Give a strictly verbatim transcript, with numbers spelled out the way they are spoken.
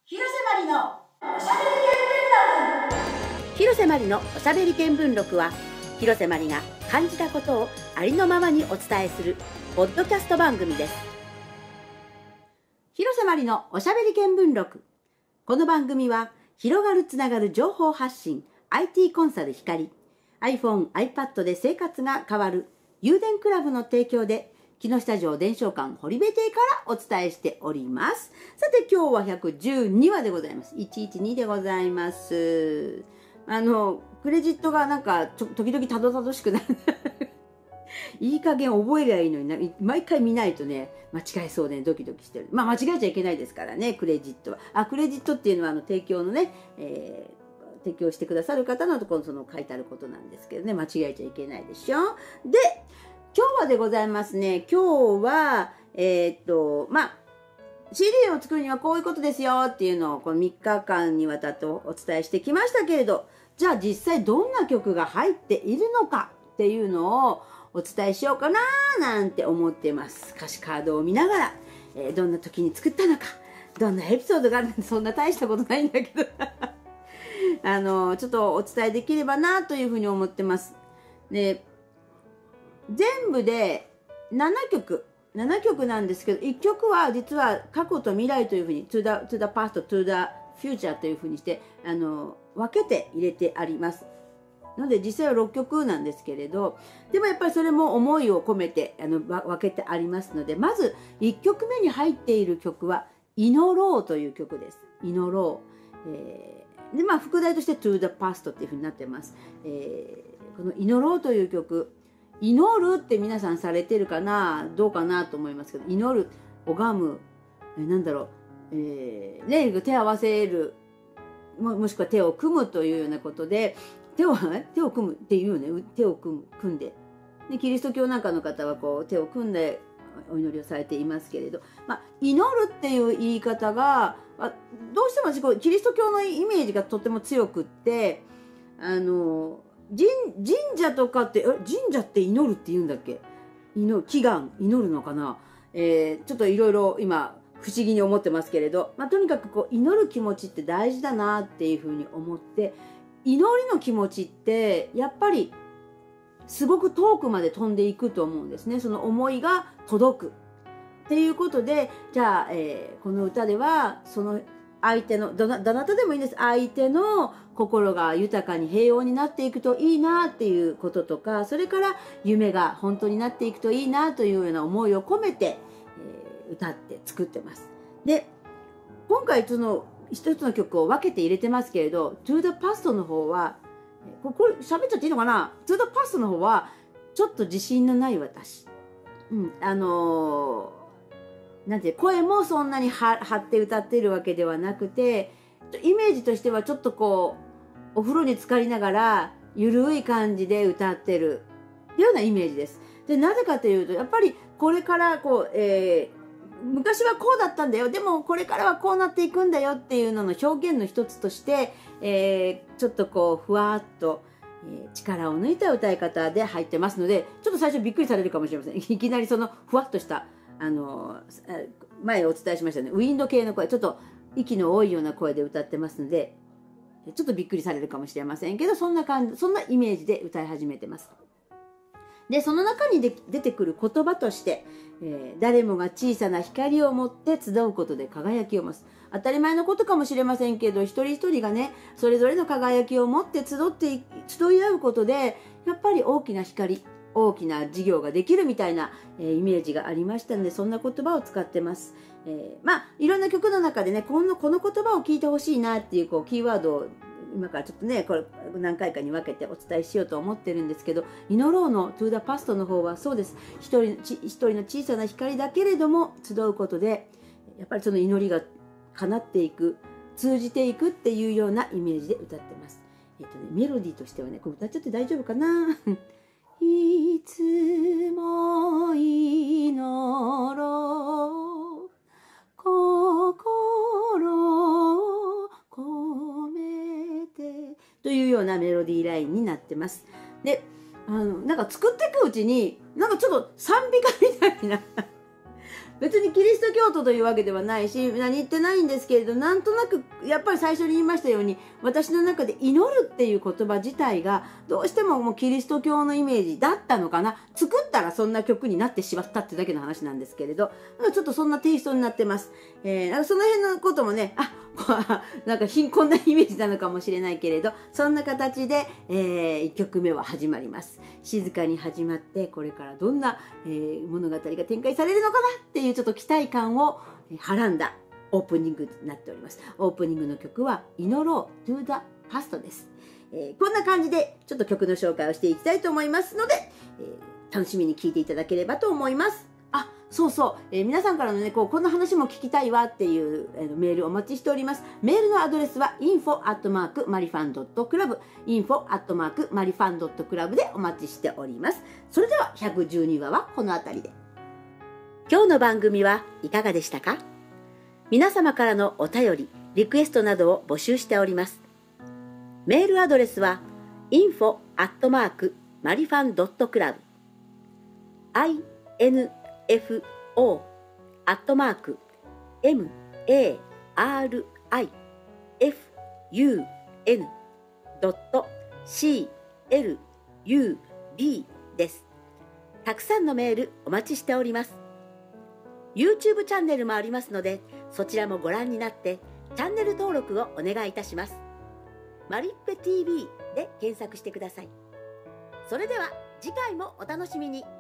広瀬まりのおしゃべり見聞録。広瀬まりのおしゃべり見聞録は、広瀬まりが感じたことをありのままにお伝えするポッドキャスト番組です。広瀬まりのおしゃべり見聞録。この番組は広がるつながる情報発信 アイティー コンサル光 iPhone、iPad で生活が変わる有電クラブの提供で木下城伝承館堀部邸からお伝えしております。さて今日はひゃくじゅうにわでございます。いちいちにでございます。あのクレジットがなんかちょ時々たどたどしくなるいい加減覚えりゃいいのにな、毎回見ないとね間違えそうで、ね、ドキドキしてる。まあ間違えちゃいけないですからね、クレジットは。あクレジットっていうのはあの提供のね、えー、提供してくださる方のところにその書いてあることなんですけどね、間違えちゃいけないでしょ。で今日はでございますね。今日は、えー、っと、まあ、シーディー を作るにはこういうことですよっていうのをこのみっかかんにわたってお伝えしてきましたけれど、じゃあ実際どんな曲が入っているのかっていうのをお伝えしようかななんて思ってます。歌詞カードを見ながら、えー、どんな時に作ったのか、どんなエピソードがあるのか、そんな大したことないんだけど、あの、ちょっとお伝えできればなというふうに思ってます。で全部でななきょく、ななきょくなんですけど、いっきょくは実は過去と未来というふうに to the, to the past, to the future というふうにしてあの分けて入れてあります。ので実際はろっきょくなんですけれど、でもやっぱりそれも思いを込めてあの分けてありますので、まずいっきょくめに入っている曲は「祈ろう」という曲です。祈ろう。えー、でまあ副題として「to the past」っていうふうになってます。えー、この「祈ろう」という曲、祈るって皆さんされてるかな、どうかなと思いますけど、祈る、拝む、えなんだろう、えー、ね、手を合わせる も, もしくは手を組むというようなことで、手を手を組むっていうね、手を組む組んで、でキリスト教なんかの方はこう手を組んでお祈りをされていますけれど、まあ、祈るっていう言い方がどうしても私こうキリスト教のイメージがとても強くって、あの神, 神社とかって神社って祈るって言うんだっけ、祈る祈願祈るのかな、えー、ちょっといろいろ今不思議に思ってますけれど、まあ、とにかくこう祈る気持ちって大事だなっていうふうに思って、祈りの気持ちってやっぱりすごく遠くまで飛んでいくと思うんですね。その思いが届くっていうことで、じゃあ、えー、この歌ではその相手のどな、どなたでもいいんです。相手の心が豊かに平穏になっていくといいなっていうこととか、それから夢が本当になっていくといいなというような思いを込めて、えー、歌って作ってます。で、今回その一つの曲を分けて入れてますけれど、To the Past の方は、これ喋っちゃっていいのかな？ To the Past の方は、ちょっと自信のない私。うん、あのーなんて声もそんなに張って歌ってるわけではなくて、イメージとしてはちょっとこうお風呂に浸かりながらゆるい感じで歌ってるようなイメージです。でなぜかというと、やっぱりこれからこう、えー、昔はこうだったんだよ、でもこれからはこうなっていくんだよっていうのの表現の一つとして、えー、ちょっとこうふわっと、えー、力を抜いた歌い方で入ってますので、ちょっと最初びっくりされるかもしれません。いきなりそのふわっとしたあの前お伝えしましたね、ウィンド系の声、ちょっと息の多いような声で歌ってますので、ちょっとびっくりされるかもしれませんけど、そんな感じ、そんなイメージで歌い始めてます。でその中にで出てくる言葉として、えー、誰もが小さな光を持って集うことで輝きを増す。当たり前のことかもしれませんけど、一人一人がねそれぞれの輝きを持って集って集い合うことで、やっぱり大きな光、大きな事業ができるみたいな、えー、イメージがありましたので、そんな言葉を使ってます。えー、まあいろんな曲の中でね、このこの言葉を聞いてほしいなっていう、こうキーワードを今からちょっとねこれ何回かに分けてお伝えしようと思ってるんですけど、祈ろうの To the Past の方はそうです。一人一人の小さな光だけれども集うことで、やっぱりその祈りが叶っていく、通じていくっていうようなイメージで歌ってます。えっとねメロディーとしてはね、これ歌っちゃって大丈夫かないつも祈ろう、心を込めてというようなメロディーラインになってます。で、あのなんか作っていくうちになんかちょっと賛美歌みたいな別にキリスト教徒というわけではないし何言ってないんですけれど、なんとなくやっぱり最初に言いましたように、私の中で祈るっていう言葉自体がどうしてももうキリスト教のイメージだったのかな。作ったらそんな曲になってしまったってだけの話なんですけれど、ちょっとそんなテイストになってます。えー、その辺のこともね、あなんか貧困なイメージなのかもしれないけれど、そんな形で、えー、いっきょくめは始まります。静かに始まって、これからどんな、えー、物語が展開されるのかなっていうちょっと期待感をはらんだオープニングになっております。オープニングの曲は祈ろう To the Past です。えー、こんな感じでちょっと曲の紹介をしていきたいと思いますので、えー、楽しみに聴いていただければと思います。あ、そうそう、えー、皆さんからのね、こう、こんな話も聞きたいわっていう、えー、メールお待ちしております。メールのアドレスは インフォ アットマーク マリファン ドット クラブ インフォ アットマーク マリファン ドット クラブ でお待ちしております。それではひゃくじゅうにわはこの辺りで。今日の番組はいかがでしたか？皆様からのお便り、リクエストなどを募集しております。メールアドレスは インフォ アットマーク マリファン ドット クラブ インフォ アットマーク マリファン ドット クラブ です。たくさんのメールお待ちしております。YouTube チャンネルもありますので、そちらもご覧になってチャンネル登録をお願いいたします。マリッペ ティーブイ で検索してください。それでは次回もお楽しみに。